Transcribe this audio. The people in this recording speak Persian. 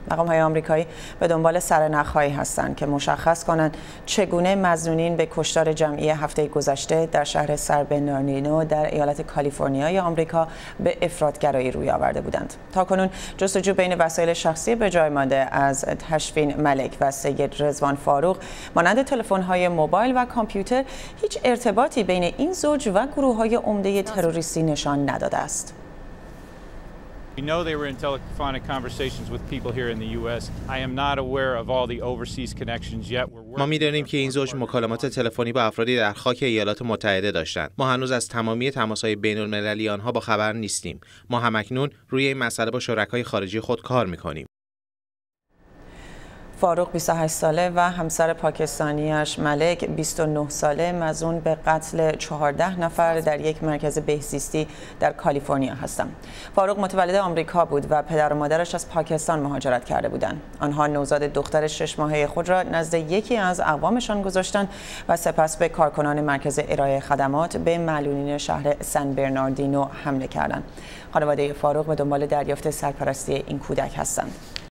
مقام‌های آمریکایی به دنبال سرنخ‌هایی هستند که مشخص کنند چگونه مظنونین به کشتار جمعی هفته گذشته در شهر سان برناردینو در ایالت کالیفرنیای آمریکا به افراط‌گرایی روی آورده بودند. تاکنون جستجو بین وسایل شخصی به جای مانده از تشفین ملک و سید رضوان فاروق مانند تلفن‌های موبایل و کامپیوتر هیچ ارتباطی بین این زوج و گروه‌های عمده تروریستی نشان نداده است. We know they were in telephonic conversations with people here in the U.S. I am not aware of all the overseas connections yet. ما می‌دانیم که این زوج مکالمات تلفنی با افرادی در خاک ایالات متحده داشتند. ما هنوز از تمامی تماس‌های بین‌المللی آنها با خبر نیستیم. ما همکنون روی این مسئله با شرکای خارجی خود کار می‌کنیم. فاروق 28 ساله و همسر پاکستانیش ملک 29 ساله مظنون به قتل 14 نفر در یک مرکز بهزیستی در کالیفرنیا هستند. فاروق متولد آمریکا بود و پدر و مادرش از پاکستان مهاجرت کرده بودند. آنها نوزاد دختر 6 ماهه خود را نزد یکی از اقوامشان گذاشتند و سپس به کارکنان مرکز ارائه خدمات به معلولین شهر سان برناردینو حمله کردند. خانواده فاروق به دنبال دریافت سرپرستی این کودک هستند.